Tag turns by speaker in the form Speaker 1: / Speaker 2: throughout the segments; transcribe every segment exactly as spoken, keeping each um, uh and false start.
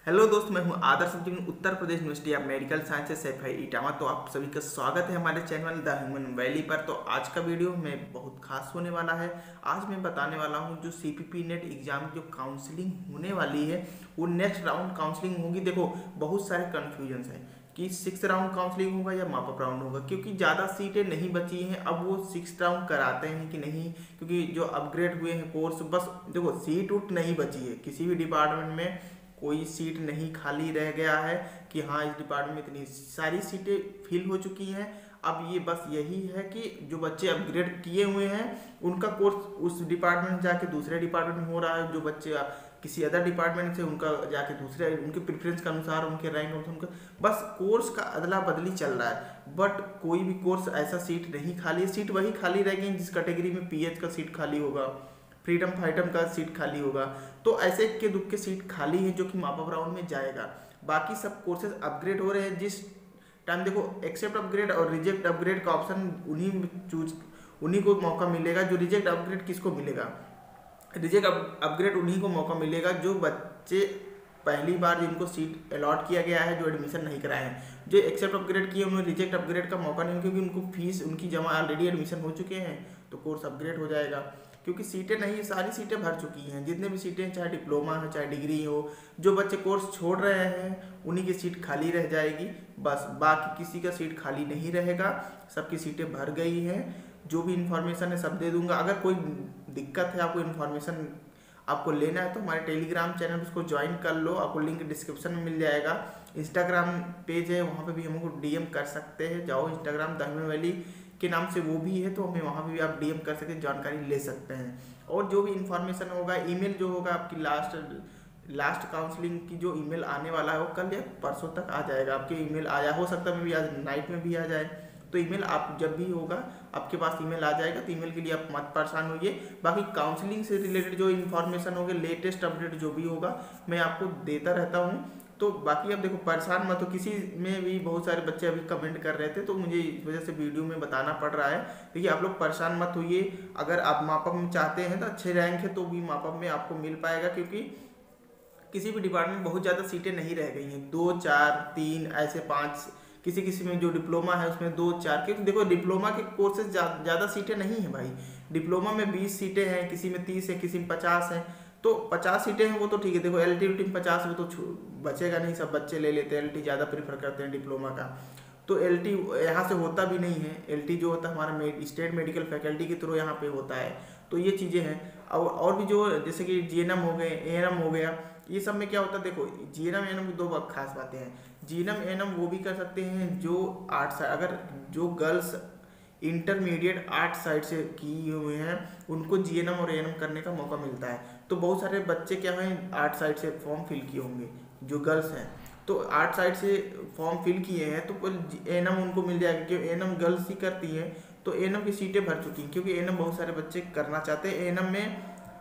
Speaker 1: Hello दोस्त, मैं हूं आदर्श जिन Uttar Pradesh university of medical sciences Saifai Etawah. तो आप सभी का स्वागत है हमारे चैनल द ह्यूमन वैली पर। तो आज का वीडियो में बहुत खास होने वाला है। आज मैं बताने वाला हूं जो सीपीपी नेट एग्जाम की जो काउंसलिंग होने वाली है वो नेक्स्ट राउंड काउंसलिंग होगी। देखो, बहुत सारे कन्फ्यूजन है कि सिक्स राउंड काउंसलिंग होगा या मापअप राउंड होगा, क्योंकि ज़्यादा सीटें नहीं बची हैं। अब वो सिक्स राउंड कराते हैं कि नहीं, क्योंकि जो अपग्रेड हुए हैं कोर्स, बस देखो सीट उट नहीं बची है किसी भी डिपार्टमेंट में। कोई सीट नहीं खाली रह गया है कि हाँ इस डिपार्टमेंट में इतनी सारी सीटें फिल हो चुकी हैं। अब ये बस यही है कि जो बच्चे अपग्रेड किए हुए हैं उनका कोर्स उस डिपार्टमेंट जाके दूसरे डिपार्टमेंट में हो रहा है। जो बच्चे किसी अदर डिपार्टमेंट से उनका जाके दूसरे, उनके प्रेफरेंस के अनुसार, उनके रैंक उनका बस कोर्स का अदला बदली चल रहा है। बट कोई भी कोर्स ऐसा सीट नहीं खाली है। सीट वही खाली रह गई जिस कैटेगरी में पीएच का सीट खाली होगा, फ्रीडम फाइटम का सीट खाली होगा। तो ऐसे के दुख के सीट खाली है जो कि मापअप राउंड में जाएगा। बाकी सब कोर्सेज अपग्रेड हो रहे हैं। जिस टाइम देखो एक्सेप्ट अपग्रेड और रिजेक्ट अपग्रेड का ऑप्शन उन्हीं चूज उन्हीं को मौका मिलेगा। जो रिजेक्ट अपग्रेड किसको मिलेगा? रिजेक्ट अपग्रेड उन्हीं को मौका मिलेगा जो बच्चे पहली बार जिनको सीट अलॉट किया गया है, जो एडमिशन नहीं कराए हैं। जो एक्सेप्ट अपग्रेड किए उन्हें रिजेक्ट अपग्रेड का मौका नहीं, क्योंकि उनको फीस उनकी जमा ऑलरेडी एडमिशन हो चुके हैं, तो कोर्स अपग्रेड हो जाएगा। क्योंकि सीटें नहीं, सारी सीटें भर चुकी हैं। जितने भी सीटें, चाहे डिप्लोमा हो चाहे डिग्री हो, जो बच्चे कोर्स छोड़ रहे हैं उन्हीं की सीट खाली रह जाएगी। बस बाकी किसी का सीट खाली नहीं रहेगा, सबकी सीटें भर गई हैं। जो भी इन्फॉर्मेशन है सब दे दूंगा। अगर कोई दिक्कत है, आपको इन्फॉर्मेशन आपको लेना है तो हमारे टेलीग्राम चैनल उसको ज्वाइन कर लो, आपको लिंक डिस्क्रिप्शन में मिल जाएगा। इंस्टाग्राम पेज है, वहाँ पे भी हमको डीएम कर सकते हैं। जाओ इंस्टाग्राम द ह्यूमन वैली के नाम से वो भी है, तो हमें वहाँ पे भी आप डीएम कर सकते हैं, जानकारी ले सकते हैं। और जो भी इन्फॉर्मेशन होगा, ईमेल जो होगा आपकी लास्ट लास्ट काउंसलिंग की जो ईमेल आने वाला है वो कल या परसों तक आ जाएगा। आपके ईमेल आया, हो सकता है मैं भी आज नाइट में भी आ जाए। तो ईमेल आप जब भी होगा आपके पास ईमेल आ जाएगा, तो ईमेल के लिए आप मत परेशान होइए। बाकी काउंसलिंग से रिलेटेड जो इन्फॉर्मेशन होगी, लेटेस्ट अपडेट जो भी होगा मैं आपको देता रहता हूँ। तो बाकी अब देखो, परेशान मत हो। किसी में भी बहुत सारे बच्चे अभी कमेंट कर रहे थे, तो मुझे इस वजह से वीडियो में बताना पड़ रहा है। देखिए, आप लोग परेशान मत होइए। अगर आप मापअप में चाहते हैं तो अच्छे रैंक है तो भी मापअप में आपको मिल पाएगा, क्योंकि किसी भी डिपार्टमेंट में बहुत ज़्यादा सीटें नहीं रह गई हैं। दो चार तीन ऐसे पाँच, किसी किसी में जो डिप्लोमा है उसमें दो चार। क्योंकि देखो डिप्लोमा के कोर्सेज ज़्यादा सीटें नहीं हैं भाई। डिप्लोमा में बीस सीटें हैं, किसी में तीस है, किसी में पचास है। तो पचास सीटें हैं वो तो ठीक है। देखो एल टी में पचास, वो तो बचेगा नहीं, सब बच्चे ले लेते हैं। एल टी ज़्यादा प्रीफर करते हैं डिप्लोमा का। तो एल टी यहाँ से होता भी नहीं है। एल टी जो होता है हमारा स्टेट मेडिकल फैकल्टी के थ्रू यहाँ पे होता है। तो ये चीज़ें हैं। और और भी जो जैसे कि जी एन एम हो गए, ए एन एम हो गया, ये सब में क्या होता है? देखो G N M A N M की दो खास बातें हैं। G N M A N M वो भी कर सकते हैं जो आर्ट साइड, अगर जो गर्ल्स इंटरमीडिएट आर्ट साइड से की हुए हैं उनको जी एन एम और ए एन एम करने का मौका मिलता है। तो बहुत सारे बच्चे क्या हैं, आर्ट साइड से फॉर्म फिल किए होंगे जो गर्ल्स हैं, तो आर्ट साइड से फॉर्म फिल किए हैं तो ए एन एम उनको मिल जाएगा, क्योंकि ए एन एम गर्ल्स ही करती हैं। तो ए एन एम की सीटें भर चुकी हैं, क्योंकि ए एन एम बहुत सारे बच्चे करना चाहते हैं। ए एन एम में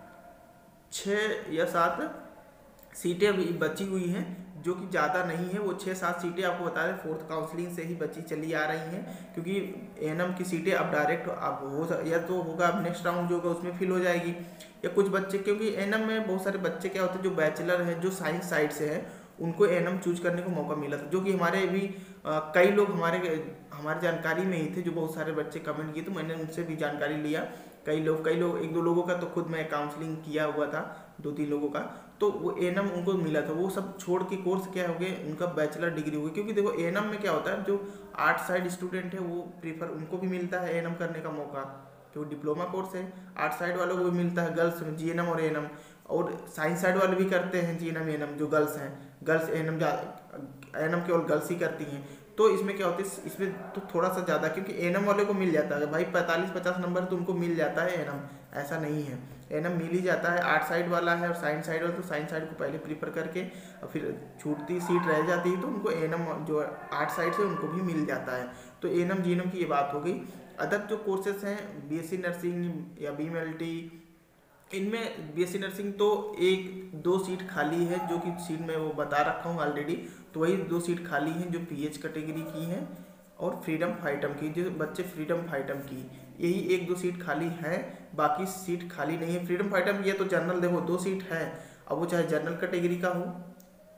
Speaker 1: छः या सात सीटें अभी बची हुई हैं, जो कि ज़्यादा नहीं है। वो छः सात सीटें आपको बता दें फोर्थ काउंसलिंग से ही बची चली आ रही हैं, क्योंकि ए एन एम की सीटें अब डायरेक्ट अब हो या तो होगा, अब नेक्स्ट राउंड जो होगा उसमें फिल हो जाएगी। या कुछ बच्चे, क्योंकि ए एन एम में बहुत सारे बच्चे क्या होते हैं जो बैचलर हैं, जो साइंस साइड से हैं, उनको ए एन एम चूज करने को मौका मिला था। जो कि हमारे भी आ, कई लोग हमारे हमारी जानकारी में ही थे, जो बहुत सारे बच्चे कमेंट किए, तो मैंने उनसे भी जानकारी लिया। कई लोग कई लोग एक दो लोगों का तो खुद मैं काउंसलिंग किया हुआ था, दो तीन लोगों का। तो वो ए एन एम उनको मिला था। वो सब छोड़ के कोर्स क्या हो गए, उनका बैचलर डिग्री हो गई। क्योंकि देखो ए एन एम में क्या होता है, जो आर्ट साइड स्टूडेंट है वो प्रीफर, उनको भी मिलता है ए एन एम करने का मौका, क्योंकि डिप्लोमा कोर्स है। आर्ट साइड वालों को भी मिलता है, गर्ल्स में जी एन एम और ए एन एम। और साइंस साइड वाले भी करते हैं G N M A N M, जो गर्ल्स हैं। Girls A N M A N M केवल गर्ल्स ही करती हैं। तो इसमें क्या होता है, इसमें तो थोड़ा सा ज़्यादा, क्योंकि ए एन एम वाले को मिल जाता है भाई पैंतालीस पचास नंबर, तो उनको मिल जाता है ए एन एम। ऐसा नहीं है, ए एन एम मिल ही जाता है। आर्ट साइड वाला है और साइंस साइड वाला, तो साइंस साइड को पहले प्रीफर करके और फिर छूटती सीट रह जाती है तो उनको ए एन एम जो आर्ट साइड से उनको भी मिल जाता है। तो A N M G N M की ये बात हो गई। अदर जो कोर्सेस हैं, बी एस सी नर्सिंग या बी एम एल टी, इनमें बी एस सी नर्सिंग तो एक दो सीट खाली है, जो कि सीट मैं वो बता रखा हूँ ऑलरेडी। तो वही दो सीट खाली हैं जो पी एच कैटेगरी की हैं और फ्रीडम फाइटम की, जो बच्चे फ्रीडम फाइटम की, यही एक दो सीट खाली है। बाकी सीट खाली नहीं है। फ्रीडम फाइटम की है तो जनरल देखो दो सीट है। अब वो चाहे जनरल कैटेगरी का हो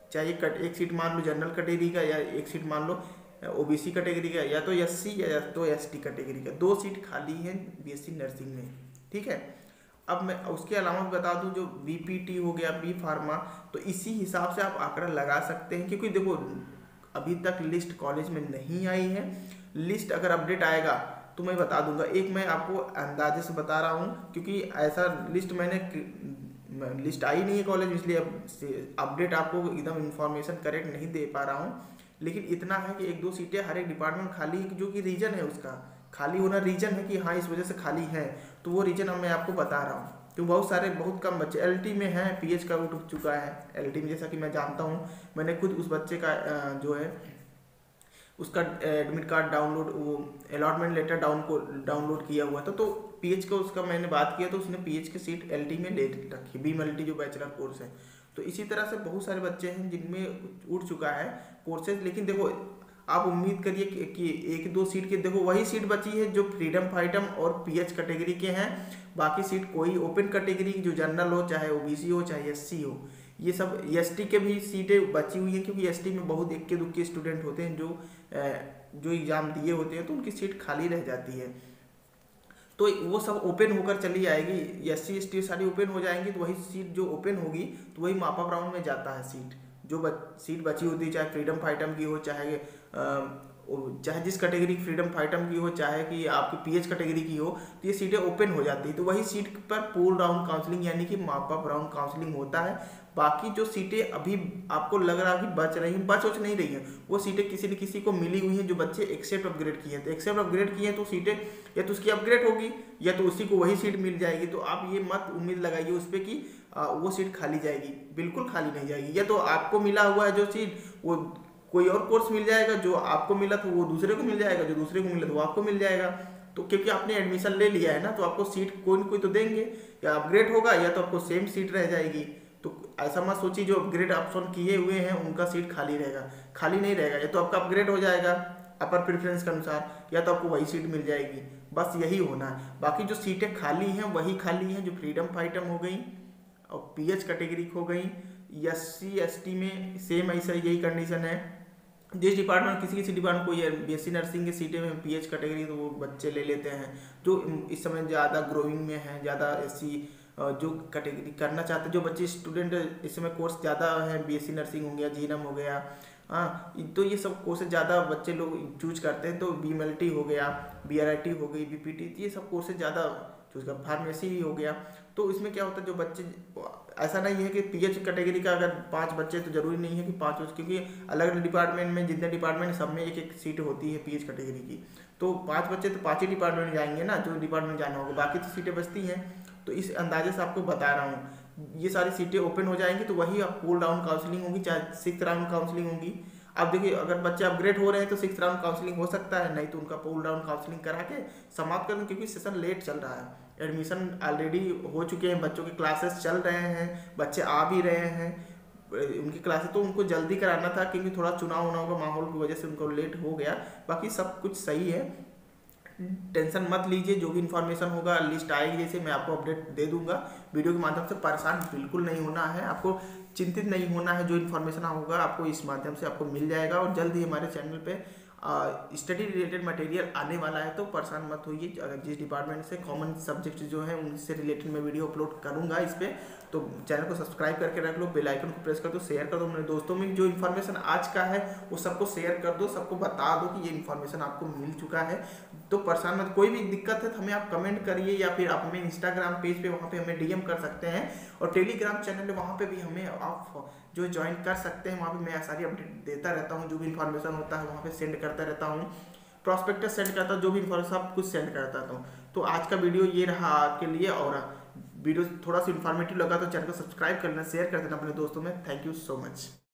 Speaker 1: चाहे कट एक सीट मान लो जनरल कैटेगरी का या एक सीट मान लो ओबीसी कैटेगरी का या तो एससी या तो एसटी कैटेगरी का, दो सीट खाली हैं बीएससी नर्सिंग में। ठीक है, अब मैं उसके अलावा बता दूं जो बीपीटी हो गया, बी फार्मा, तो इसी हिसाब से आप आंकड़ा लगा सकते हैं, क्योंकि देखो अभी तक लिस्ट कॉलेज में नहीं आई है। लिस्ट अगर अपडेट आएगा तो मैं बता दूंगा। एक मैं आपको अंदाजे से बता रहा हूँ, क्योंकि ऐसा लिस्ट मैंने लिस्ट आई नहीं है कॉलेज में, इसलिए अब अपडेट आपको एकदम इन्फॉर्मेशन करेक्ट नहीं दे पा रहा हूँ। लेकिन इतना है कि एक दो सीटें हर एक डिपार्टमेंट खाली, जो कि रीजन है उसका खाली होना रीजन है कि हाँ इस वजह से खाली है, तो वो रीजन अब मैं आपको बता रहा हूँ। तो बहुत सारे बहुत कम बच्चे एलटी में हैं, पीएच का उठ चुका है एलटी में, जैसा कि मैं जानता हूँ। मैंने खुद उस बच्चे का जो है उसका एडमिट कार्ड डाउनलोड, वो अलॉटमेंट लेटर डाउन को डाउनलोड किया हुआ था, तो पीएच का उसका मैंने बात किया तो उसने पीएच की सीट एलटी में ले रखी, बीम एलटी जो बैचलर कोर्स है। तो इसी तरह से बहुत सारे बच्चे हैं जिनमें उठ चुका है कोर्सेज। लेकिन देखो आप उम्मीद करिए कि, कि एक दो सीट के, देखो वही सीट बची है जो फ्रीडम फाइटम और पीएच कैटेगरी के हैं। बाकी सीट कोई ओपन कैटेगरी जो जनरल हो, चाहे ओबीसी हो, चाहे एससी हो, ये सब एसटी के भी सीटें बची हुई हैं, क्योंकि एसटी में बहुत इक्के दुक्के स्टूडेंट होते हैं जो जो एग्ज़ाम दिए होते हैं, तो उनकी सीट खाली रह जाती है। तो वो सब ओपन होकर चली जाएगी, एस सी एस टी सारी ओपन हो जाएंगी, तो वही सीट जो ओपन होगी तो वही मापअप राउंड में जाता है सीट, जो बच, सीट बची होती है, चाहे फ्रीडम फाइटम की हो, चाहे आ, चाहे जिस कैटेगरी की फ्रीडम फाइटम की हो, चाहे कि आपकी पीएच कैटेगरी की हो, तो ये सीटें ओपन हो जाती है। तो वही सीट पर पूल राउंड काउंसलिंग यानी कि मापअप राउंड काउंसलिंग होता है। बाकी जो सीटें अभी आपको लग रहा है कि बच रही हैं, बच बच नहीं रही हैं, वो सीटें किसी न किसी को मिली हुई हैं जो बच्चे एक्सेप्ट अपग्रेड किए हैं। तो एक्सेप्ट अपग्रेड किए हैं तो सीटें या तो उसकी अपग्रेड होगी या तो उसी को वही सीट मिल जाएगी। तो आप ये मत उम्मीद लगाइए उस पर कि आ, वो सीट खाली जाएगी, बिल्कुल खाली नहीं जाएगी। या तो आपको मिला हुआ है जो सीट, वो कोई और कोर्स मिल जाएगा, जो आपको मिला तो वो दूसरे को मिल जाएगा, जो दूसरे को मिला तो वो आपको मिल जाएगा। तो क्योंकि आपने एडमिशन ले लिया है ना, तो आपको सीट कोई न कोई तो देंगे, या अपग्रेड होगा या तो आपको सेम सीट रह जाएगी। तो ऐसा मत सोचिए जो अपग्रेड ऑप्शन किए हुए हैं उनका सीट खाली रहेगा, खाली नहीं रहेगा। या तो आपका अपग्रेड हो जाएगा अपर प्रेफरेंस के अनुसार, या तो आपको वही सीट मिल जाएगी, बस यही होना है। बाकी जो सीटें खाली हैं वही खाली हैं जो फ्रीडम फाइटम हो गई और पीएच कैटेगरी हो गई। एस सी एस टी में सेम ऐसा यही कंडीशन है। जिस डिपार्टमेंट किसी किसी डिपार्टमेंट को ये बीएससी नर्सिंग की सीटें में पीएच कैटेगरी, तो वो बच्चे ले लेते हैं जो इस समय ज़्यादा ग्रोइंग में है, ज़्यादा एससी जो कैटेगरी करना चाहते हैं, जो बच्चे स्टूडेंट इस समय कोर्स ज़्यादा है, बीएससी नर्सिंग हो गया, जीएनएम हो गया, हाँ, तो ये सब कोर्सेज ज़्यादा बच्चे लोग चूज करते हैं। तो बीएमएलटी हो गया, बीआरआईटी हो गई, बीपीटी, ये सब कोर्सेज ज़्यादा चूज कर, फार्मेसी भी हो गया। तो इसमें क्या होता है जो बच्चे, ऐसा नहीं है कि पीएच कैटेगरी का अगर पांच बच्चे तो जरूरी नहीं है कि पांच, क्योंकि अलग अलग डिपार्टमेंट में जितने डिपार्टमेंट सब में एक एक सीट होती है पीएच कैटेगरी की। तो पांच बच्चे तो पांच ही डिपार्टमेंट जाएंगे ना, जो डिपार्टमेंट जाना होगा, बाकी तो सीटें बचती हैं। तो इस अंदाजे से आपको बता रहा हूँ, ये सारी सीटें ओपन हो जाएंगी तो वही आप पुल डाउन काउंसलिंग होगी, चाहे सिक्स राउंड काउंसलिंग होगी। अब देखिए अगर बच्चे अपग्रेड हो रहे हैं तो सिक्स राउंड काउंसलिंग हो सकता है, नहीं तो उनका पुल डाउन काउंसलिंग करा के समाप्त कर दें, क्योंकि सेशन लेट चल रहा है, एडमिशन ऑलरेडी हो चुके हैं, बच्चों के क्लासेस चल रहे हैं, बच्चे आ भी रहे हैं उनकी क्लासेस, तो उनको जल्दी कराना था, क्योंकि थोड़ा चुनाव उनाव का माहौल की वजह से उनको लेट हो गया। बाकी सब कुछ सही है, टेंशन मत लीजिए, जो भी इन्फॉर्मेशन होगा लिस्ट आएगी जैसे मैं आपको अपडेट दे दूंगा वीडियो के माध्यम से। परेशान बिल्कुल नहीं होना है, आपको चिंतित नहीं होना है, जो इन्फॉर्मेशन होगा आपको इस माध्यम से आपको मिल जाएगा। और जल्द ही हमारे चैनल पे स्टडी रिलेटेड मटेरियल आने वाला है, तो परेशान मत होइए। अगर जिस डिपार्टमेंट से कॉमन सब्जेक्ट जो है उनसे रिलेटेड मैं वीडियो अपलोड करूंगा इस पर, तो चैनल को सब्सक्राइब करके रख लो, बेल आइकन को प्रेस कर दो, शेयर कर दो अपने दोस्तों में। जो इन्फॉर्मेशन आज का है वो सबको शेयर कर दो, सबको बता दो कि ये इन्फॉर्मेशन आपको मिल चुका है। तो परेशान मत, कोई भी दिक्कत है तो हमें आप कमेंट करिए, या फिर आप हमें इंस्टाग्राम पेज पे वहाँ पे हमें डीएम कर सकते हैं, और टेलीग्राम चैनल है वहाँ पे भी हमें आप जो ज्वाइन कर सकते हैं। वहाँ पे मैं सारी अपडेट देता रहता हूँ, जो भी इन्फॉर्मेशन होता है वहाँ पे सेंड करता रहता हूँ, प्रॉस्पेक्टस सेंड करता हूँ, जो भी इन्फॉर्मेशन सब कुछ सेंड करता हूँ। तो आज का वीडियो ये रहा आपके लिए, और वीडियो थोड़ा सा इन्फॉर्मेटिव लगा तो चैनल को सब्सक्राइब कर लेना, शेयर कर देना अपने दोस्तों में। Thank you so much.